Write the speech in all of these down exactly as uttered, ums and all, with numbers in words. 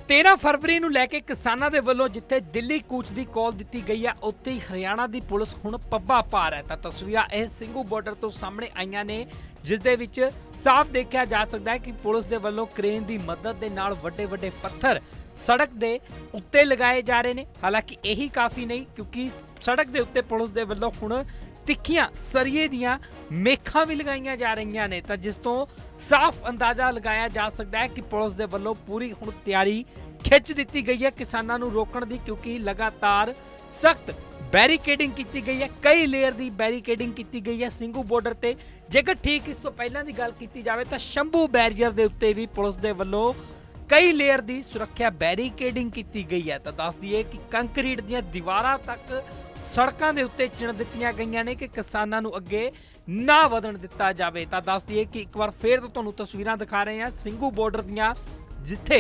तेरह फरवरी ਨੂੰ ਲੈ ਕੇ ਕਿਸਾਨਾਂ ਦੇ ਵੱਲੋਂ ਜਿੱਥੇ ਦਿੱਲੀ ਕੂਚ ਦੀ ਕਾਲ ਦਿੱਤੀ ਗਈ ਹੈ, ਉੱਥੇ ਹੀ ਹਰਿਆਣਾ ਦੀ ਪੁਲਿਸ ਹੁਣ ਪੱਬਾ ਭਾਰ ਹੈ। ਤਾਂ ਤਸਵੀਰਾਂ ਇਹ ਸਿੰਘੂ ਬਾਰਡਰ ਤੋਂ ਸਾਹਮਣੇ ਆਈਆਂ ਨੇ, ਜਿਸ ਦੇ ਵਿੱਚ ਸਾਫ਼ ਦੇਖਿਆ ਜਾ ਸਕਦਾ ਹੈ ਕਿ ਪੁਲਿਸ ਦੇ ਵੱਲੋਂ ਕ੍ਰੇਨ ਦੀ ਮਦਦ ਦੇ ਨਾਲ ਵੱਡੇ ਵੱਡੇ ਪੱਥਰ ਸੜਕ ਦੇ ਉੱਤੇ ਲਗਾਏ ਜਾ ਰਹੇ ਨੇ। ਹਾਲਾਂਕਿ ਇਹੀ ਕਾਫੀ ਨਹੀਂ, ਕਿਉਂਕਿ ਸੜਕ ਦੇ ਉੱਤੇ ਪੁਲਿਸ ਦੇ ਵੱਲੋਂ ਹੁਣ ਤਿੱਖੀਆਂ ਸਰੀਏ ਦੀਆਂ ਮੇਖਾਂ ਵੀ ਲਗਾਈਆਂ ਜਾ ਰਹੀਆਂ ਨੇ, ਤਾਂ ਜਿਸ ਤੋਂ ਸਾਫ਼ ਅੰਦਾਜ਼ਾ ਲਗਾਇਆ ਜਾ ਸਕਦਾ ਹੈ ਕਿ ਪੁਲਿਸ ਦੇ ਵੱਲੋਂ ਪੂਰੀ ਹੁਣ ਤਿਆਰੀ ਖਿੱਚ ਦਿੱਤੀ ਗਈ ਹੈ ਕਿਸਾਨਾਂ ਨੂੰ ਰੋਕਣ ਦੀ, ਕਿਉਂਕਿ ਲਗਾਤਾਰ ਸਖਤ बैरिकेडिंग की गई है, कई लेयर की बैरिकेडिंग की गई है ਸਿੰਘੂ ਬਾਰਡਰ ਤੇ। जेकर ठीक इस तो पहला की गल की जाए तो शंभू बैरियर के उत्ते भी पुलिस के वलों कई लेयर की सुरक्षा बैरिकेडिंग की गई है। तो दस दिए कि कंकरीट दी दीवारां तक सड़कों के उत्ते चिण दित्तियां गईयां ने कि किसानां नूं अगे ना वधण दिता जाए। तो दस दिए कि एक बार फिर तो तुहानूं तस्वीरां दिखा रहे हैं ਸਿੰਘੂ बार्डर दियां, जिथे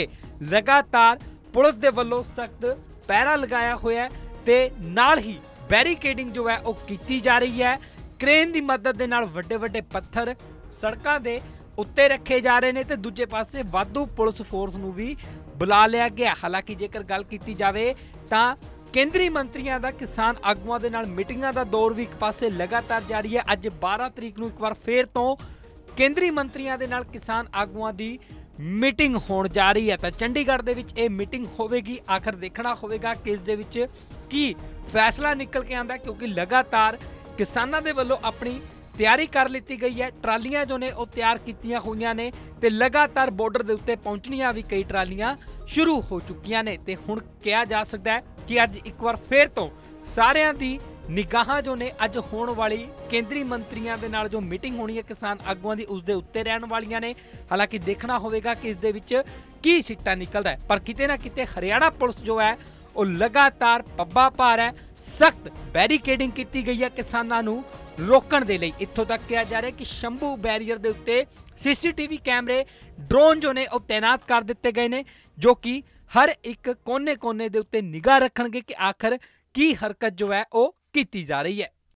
लगातार पुलिस के वलों सख्त पैरा लगाया होया है ते नाल ही बैरिकेडिंग जो है वह की जा रही है। क्रेन की मदद के नाल वड्डे वड्डे पत्थर सड़कों के उत्ते रखे जा रहे हैं ते दूजे पासे वाधू पुलिस फोर्स नूं भी बुला लिया गया। हालांकि जेकर गल की जाए तो केंद्रीय मंत्रियों का किसान आगुआं दे नाल मीटिंगां दा दौर भी एक पासे लगातार जारी है। अज बारह तरीक नूं एक बार फिर तो केंद्रीय मंत्रियों के नाल किसान आगुआं दी मीटिंग होण जा रही है। तो चंडीगढ़ दे विच ये मीटिंग होवेगी, आखिर देखना होवेगा कि इस दे विच की फैसला निकल के आंदा, क्योंकि लगातार किसानां दे वल्लों अपनी तैयारी कर लीती गई है। ट्रालियां जो ने वो तैयार कीतियां होईयां ने ते लगातार बॉर्डर दे उत्ते पहुंचणियां भी कई ट्रालियां शुरू हो चुकियां ने। ते हुण कहा जा सकदा है कि अज एक बार फिर तो सारियां दी निगाहां जो ने अज होने वाली केंद्रीय मंत्रियों के नाल जो मीटिंग होनी है किसान आगुआं दी उस दे उत्ते रहण वालियां ने। हालांकि देखना होवेगा कि इस दे विच की सिट्टा निकलदा है, पर किते ना किते हरियाणा पुलिस जो है वो लगातार पब्बा भार है, सख्त बैरिकेडिंग की गई है किसानां नूं रोकण दे लई। इत्थों तक कहा जा रहा है कि शंभू बैरियर दे उत्ते सीसीटीवी कैमरे ड्रोन जो ने तैनात कर दिते गए ने, जो कि हर एक कोने कोने दे उत्ते निगाह रखणगे कि आखिर की हरकत जो है वो की जा रही है।